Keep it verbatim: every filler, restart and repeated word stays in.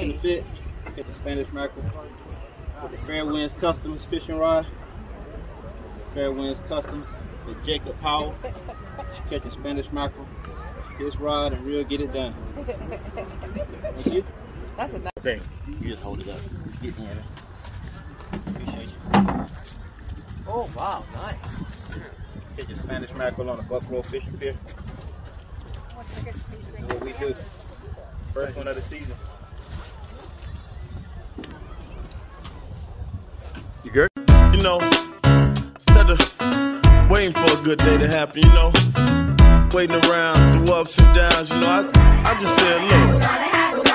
fishing the fit, catching Spanish mackerel with the Fair Winds Customs fishing rod. Fair Winds Customs with Jacob Powell, catching Spanish mackerel. This rod and reel, get it done. Thank you. That's a nice thing. You just hold it up. Get in there. Appreciate you. Oh wow, nice. Catching Spanish mackerel on a Buffalo fishing pier. This is what we do. First one of the season. You good? You know, instead of waiting for a good day to happen, you know, waiting around through ups and downs, you know, I, I just said, look.